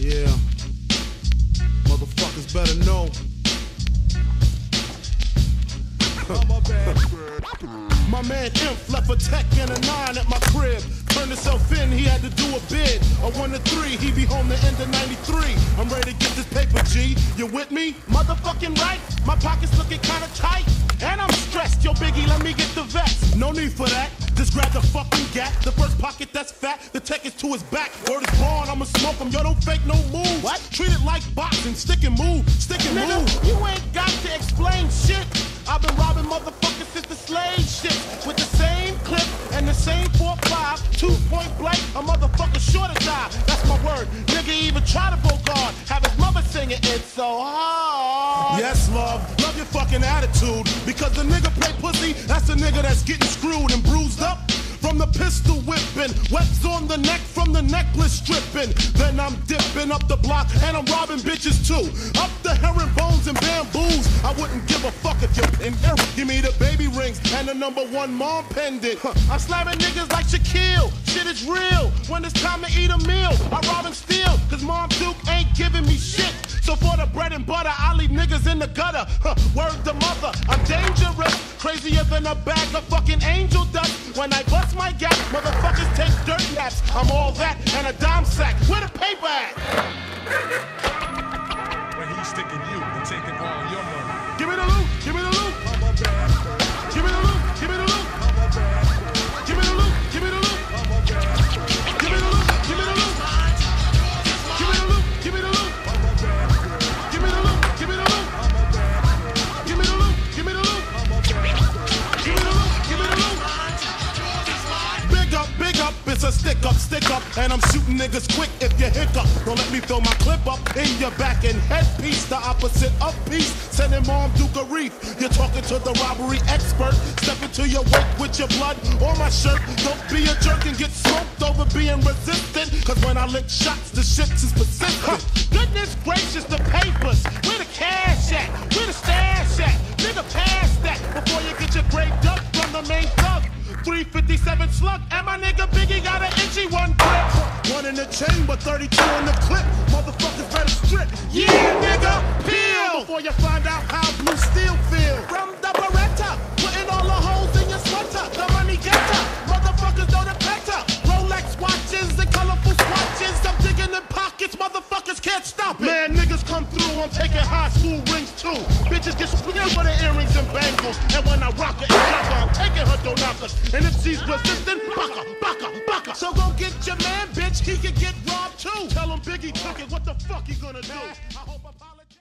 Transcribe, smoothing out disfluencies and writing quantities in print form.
Yeah. Motherfuckers better know. My man Imp left a tech and a 9 at my crib. Turned himself in, he had to do a bid. A 1 to 3, he be home the end of 93. I'm ready to get this paper, G. You with me? Motherfucking right. My pockets looking kinda tight. And I'm stressed. Yo, Biggie, let me get the vest. No need for that. Just grab the fucking gap. The first pocket that's fat. The tech is to his back. Word is born, I'ma smoke him. Yo, don't fake no move. What? Treat it like boxing. Stick and move. Stick and move. You ain't got to explain shit. I've been robbing motherfuckers since the slave shit. With the same clip and the same 4-5. 2-point blank, a motherfucker sure to die. That's my word. Nigga even try to Bogart. Have his mother singing It's So Hard. Yes, love. Love your fucking attitude. Because the nigga play pussy, that's the nigga that's getting screwed and bruised up. From the pistol whipping, webs on the neck from the necklace stripping. Then I'm dipping up the block and I'm robbing bitches too. Up the herringbones and bamboos. I wouldn't give a fuck if you're in there. Give me the baby rings and the #1 mom pendant. I'm slamming niggas like Shaquille. Shit is real. When it's time to eat a meal, I rob and steal. Cause Mom Duke ain't giving me shit. So for the bread and butter, I leave niggas in the gutter. Word to mother, I'm dangerous. Crazier than a bag of fucking angel dust. When I bust my gap, motherfuckers take dirt naps. I'm all that and a dime sack. Where the paper at? When he's sticking you and taking all your money. Give me the loot, give me the loot. Give me the loot, give me the loot. Give me the loot, give me the loot. Give me the loot, give me the loot. Give me the loot, give me the loot. Give me the loot, give me the loot. Give me the loot, give me the loot. Give me the loot, give me the loot. Big up, it's a stick up, and I'm shooting niggas quick if you hiccup. Don't let me throw my clip up in your back and headpiece, the opposite of peace. Sending Mom Duke a reef. You're talking to the robbery expert. Step into your wake with your blood on my shirt. Don't be a jerk and get smoked over being resistant. Cause when I lick shots, the shit is persistent. Goodness gracious, the papers. Where the cash at? Where the stash at? Nigga, pass that before you get your grave dug from the main thug. 357 slug, and my nigga Biggie got an itchy 1 grip. 1 in the chamber, 32 in the clip. Motherfuckers better strip. Yeah, nigga, peel before you find out how blue steel feel. From the Beretta, putting all the holes in your sweater. The money getter, motherfuckers know the better. Rolex watches and colorful swatches. I'm digging in pockets, motherfuckers can't stop it. Man, niggas come through, I'm taking high school rings too. Bitches get split for the earrings and bangles. And when I rock it, I'm taking her donuts. And if she's resistant, baka, baka, baka. So go get your man, bitch, he can get robbed too. Tell him Biggie took it, what the fuck he gonna do? I hope